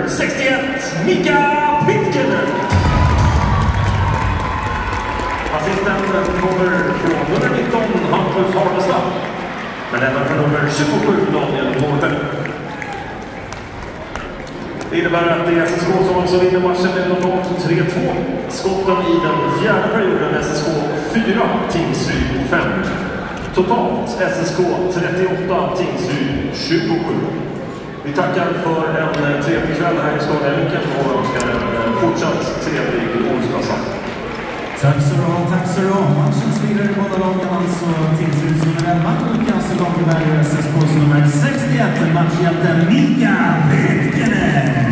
61, Mika Pitkänen. Assisten kommer från nummer 19, Hampus Harnestad. Men även från nummer 27, Daniel Mårten. Det innebär att det är SSK som vinner matchen med totalt 3-2. Skotten i den fjärde perioden SSK 4, Tingsryd 5. Totalt SSK 38, Tingsryd 27. Vi tackar för en trevlig kväll här i Skåne och önskar en fortsatt trevlig onsdagsafton. Tack så du ha. Matchen spelar i båda lagen, alltså Tingsryds nummer 11, Lukas Lagerberg och SSKs nummer 61, matchhjälten Mika Pitkänen.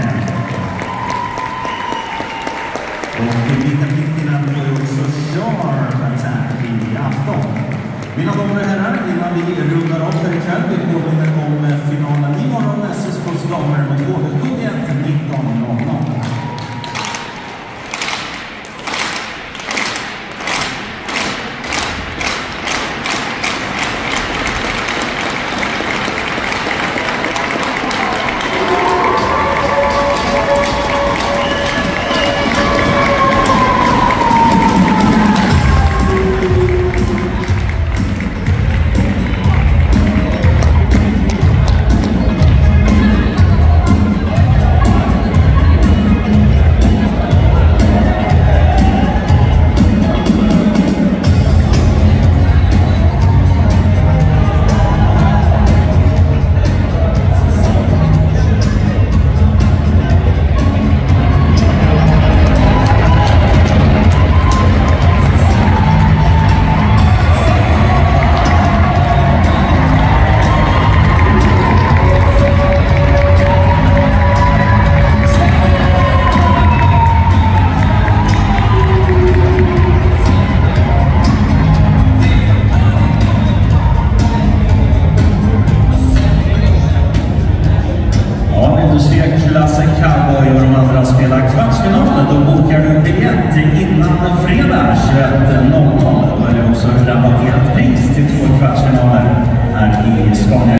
Och Mika Pitkänen får ju också sharp attack i afton. Mina damer och herrar, innan vi rundar av för ikväll, vi påminner om finalen imorgon, SSKs damer mot HV71 19.00. Klassen Cowboy och de andra spelar kvartsfinalen. Då bokar du biljett innan fredag 21.00. Då är det också rabatterat pris till 2 kvartsfinaler här i Skåne.